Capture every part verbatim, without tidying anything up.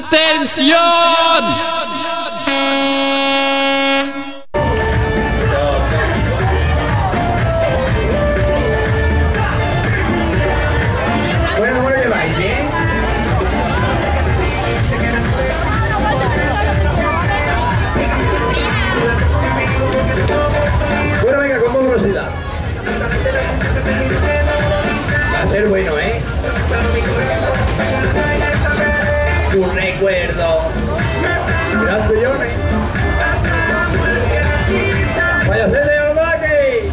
¡Atención! Bueno, bueno, de baile. Bueno, venga, con más velocidad. Va a ser bueno, ¿eh? Un recuerdo. Gracias, Johnny. Vaya a ser de Albaque.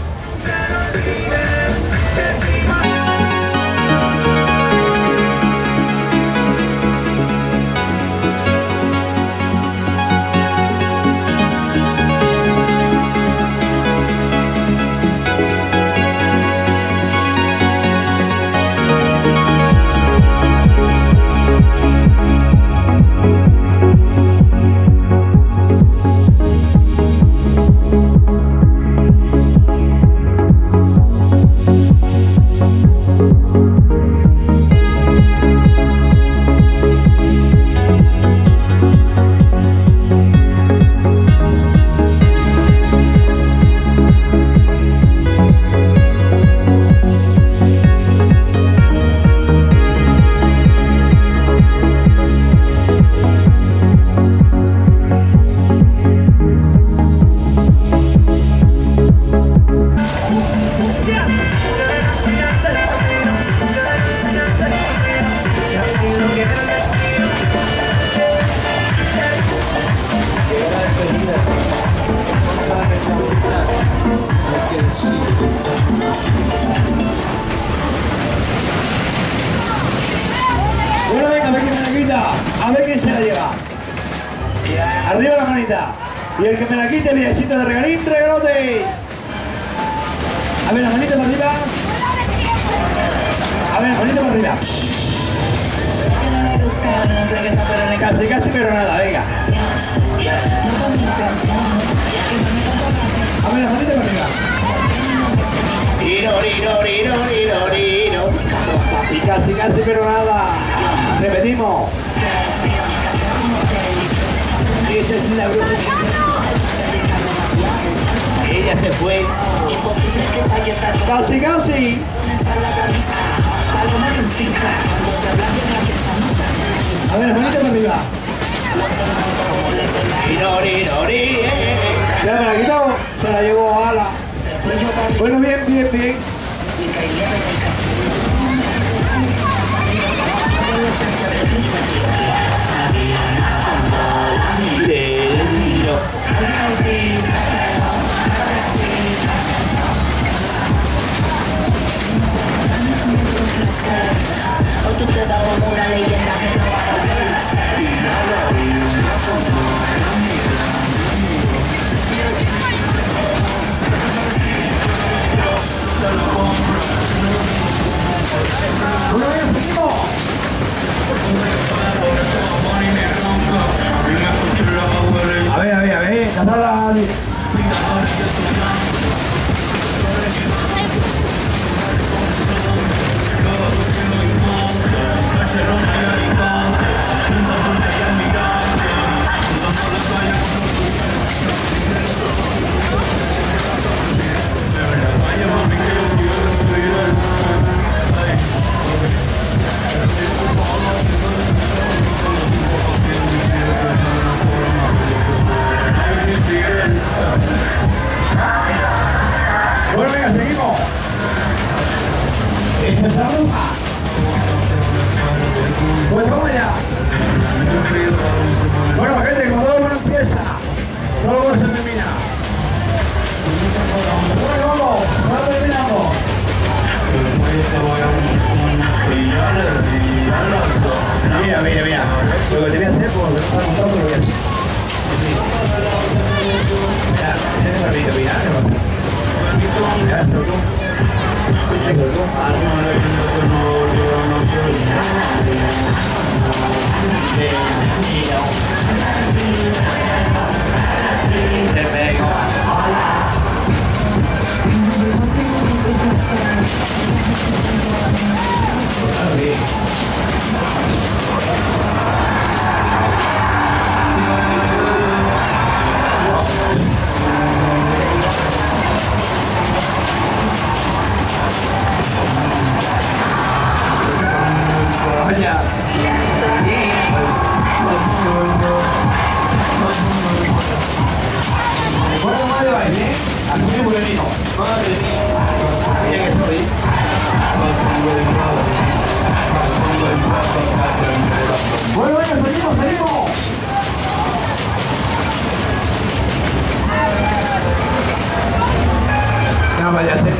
Bueno, venga, a ver quién me la quita. A ver quién se la lleva. Arriba la manita. Y el que me la quite, viejito de regalín, regalote. A ver, la manita para arriba. A ver, la manita para arriba. Casi, casi, pero nada, venga. A ver, la manita para arriba. Tiro, tiro, tiro, tiro, tiro. Y casi, casi, pero nada. Repetimos. Esa es la bruja. Ella se fue. Casi, casi. A ver, la manita para arriba. Ya me la quitó. Se la llevó a ala. Bueno, bien, bien, bien. Hoy tú te das como una leyenda que no vas a ver. A ver, a ver, a ver, cazala. Bueno, venga, seguimos. Esta es la bruja. Pues vamos allá. Bueno, gente, como todo bueno empieza, todo bueno se termina. Bueno, vamos, vamos terminando. Mira, mira, mira. Lo que te voy a hacer, pues, lo que está montando, lo voy a hacer. Mira, mira ese barrito, mira, mira, esto tú. Esto tú. Te pego. Está bien. vaya a ser.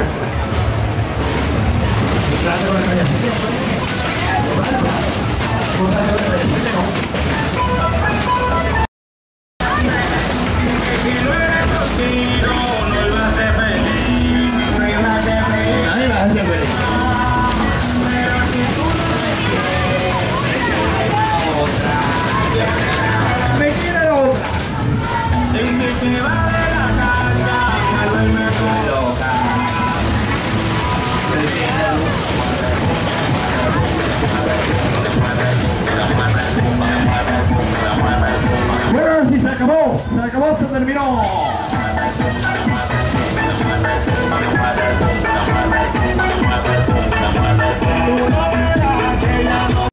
Me quiere la otra. Dice que va de la cancha, me me loca. Bueno, ahora sí se acabó, se acabó, se terminó.